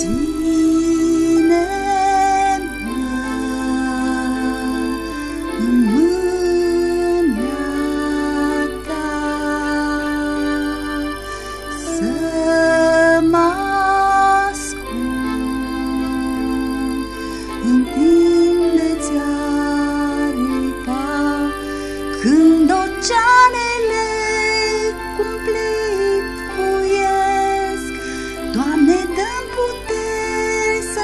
Ține-mă în mâna ta, să mă ascund în timp de-ți aripa, când oceanele cumplit puiesc. Doamne, dă-mi puteri să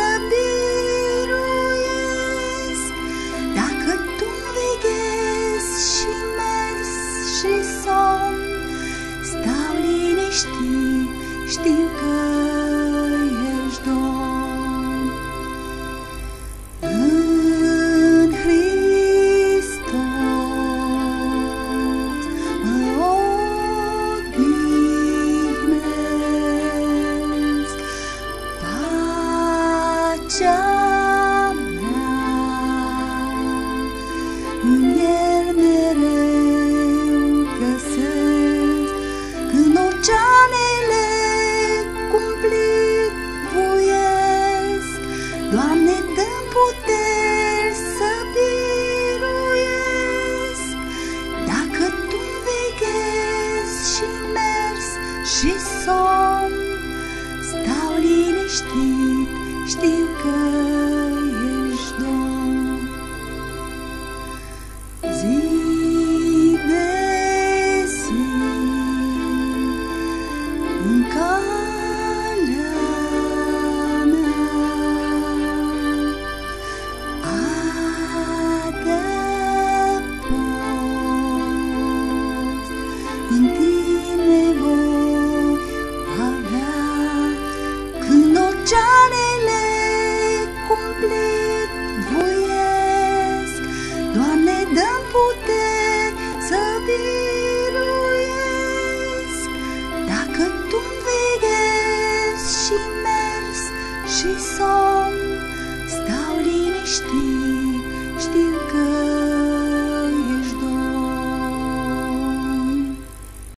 biruiesc. Dacă Tu-mi veghezi și mers și somn, stau liniștit, știu că ești Domn. În Hristos mă odihnesc, pacea mea în El mereu găsesc. Când oceanele cumplit voiesc, Doamne, dă-mi puteri să biruiesc. Dacă Tu-mi veghezi și mers și somn, stau liniștit, știu că ești Domn. Zi de zi în calea mea, adăpost în Tine voi avea. Când oceanele cumplit voiesc, Doamne, dă-mi puteri să biruiesc. Dacă Tu-mi veghezi și mers și somn,